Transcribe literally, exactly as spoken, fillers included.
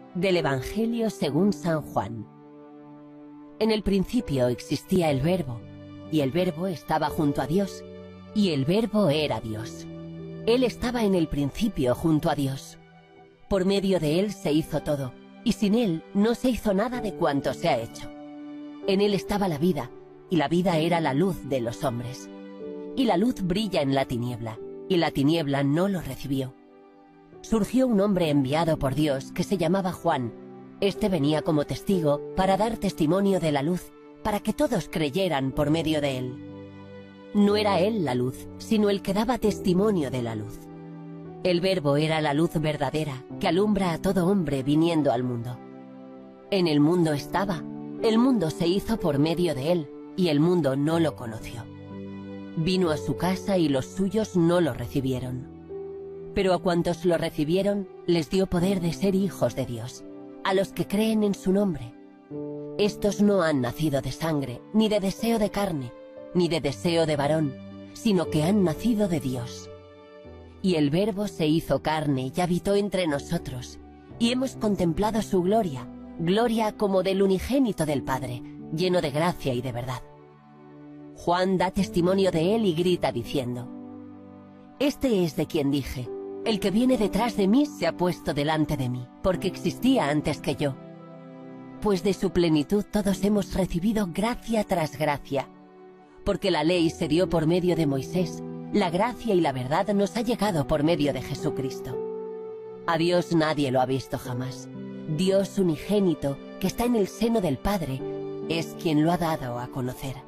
Del Evangelio según San Juan. En el principio existía el Verbo, y el Verbo estaba junto a Dios, y el Verbo era Dios. Él estaba en el principio junto a Dios. Por medio de Él se hizo todo, y sin Él no se hizo nada de cuanto se ha hecho. En Él estaba la vida, y la vida era la luz de los hombres. Y la luz brilla en la tiniebla, y la tiniebla no lo recibió. Surgió un hombre enviado por Dios que se llamaba Juan. Este venía como testigo para dar testimonio de la luz, para que todos creyeran por medio de él. No era él la luz, sino el que daba testimonio de la luz. El Verbo era la luz verdadera que alumbra a todo hombre viniendo al mundo. En el mundo estaba, el mundo se hizo por medio de él, y el mundo no lo conoció. Vino a su casa y los suyos no lo recibieron. Pero a cuantos lo recibieron, les dio poder de ser hijos de Dios, a los que creen en su nombre. Estos no han nacido de sangre, ni de deseo de carne, ni de deseo de varón, sino que han nacido de Dios. Y el Verbo se hizo carne y habitó entre nosotros, y hemos contemplado su gloria, gloria como del unigénito del Padre, lleno de gracia y de verdad. Juan da testimonio de él y grita diciendo: Este es de quien dije, el que viene detrás de mí se ha puesto delante de mí, porque existía antes que yo. Pues de su plenitud todos hemos recibido gracia tras gracia. Porque la ley se dio por medio de Moisés, la gracia y la verdad nos ha llegado por medio de Jesucristo. A Dios nadie lo ha visto jamás. Dios unigénito, que está en el seno del Padre, es quien lo ha dado a conocer.